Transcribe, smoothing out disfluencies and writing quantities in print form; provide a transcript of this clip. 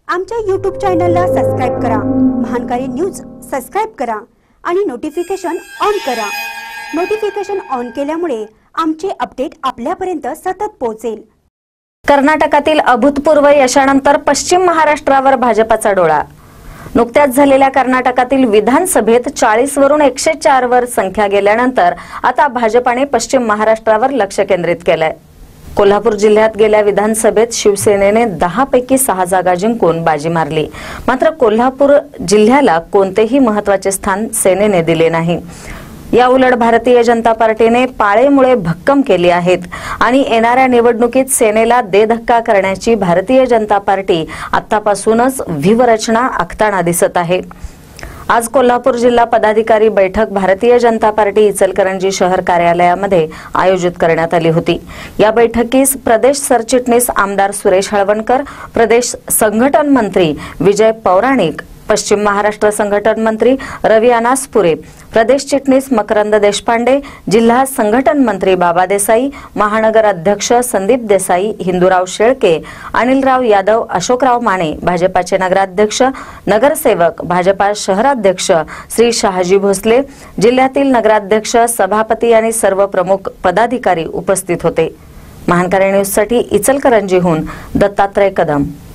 आमच्या YouTube चॅनलला subscribe करा, महानकारी न्यूज सबस्क्राइब करा आणि नोटिफिकेशन ऑन करा। नोटिफिकेशन ऑन केल्यामुळे आमचे अपडेट आपल्यापर्यंत सतत पोहोचेल। कर्नाटकातील अभूतपूर्व यशानंतर पश्चिम महाराष्ट्रावर भाजपाचा डोळा। नुकत्याच झालेल्या कर्नाटकातील विधानसभेत 40 वरून 104 वर संख्या गेल्यानंतर आता भाजपाने पश्चिम महाराष्ट्रावर लक्ष केंद्रित केलंय। कोल्हापूर जिल्ह्यात गेल्या विधानसभेत शिवसेनेने 10 पैकी 6 जागा जिंकून बाजी मारली, मात्र कोल्हापूर जिल्ह्याला कोणतेही महत्त्वाचे स्थान सेनेने दिले नाही। या उलट भारतीय जनता पार्टीने पाळेमुळे भक्कम केली आहेत आणि येणाऱ्या निवडणुकीत सेनेला देधक्का करण्याची भारतीय जनता पार्टी आतापासूनच व्यूहरचना आखताना दिसत आहे। आज कोल्हापूर जिल्हा पदाधिकारी बैठक भारतीय जनता पार्टी इचलकरंजी शहर कार्यालयामध्ये आयोजित करण्यात आली होती। या बैठकीस प्रदेश सरचिटणीस आमदार सुरेश हळवणकर, प्रदेश संघटन मंत्री विजय पौराणिक, पश्चिम महाराष्ट्र संघटन मंत्री रवी अनासपुरे, प्रदेश चिटणीस मकरंद देशपांडे, जिल्हा संघटन मंत्री बाबा देसाई, महानगर अध्यक्ष संदीप देसाई, हिंदूराव शेळके, अनिलराव यादव, अशोकराव माने, भाजपाचे नगराध्यक्ष, नगरसेवक, भाजपा शहराध्यक्ष श्री शहाजी भोसले, जिल्ह्यातील नगराध्यक्ष, सभापती आणि सर्व प्रमुख पदाधिकारी उपस्थित होते। महानकारी न्यूजसाठी इचलकरंजीहून दत्तात्रय कदम।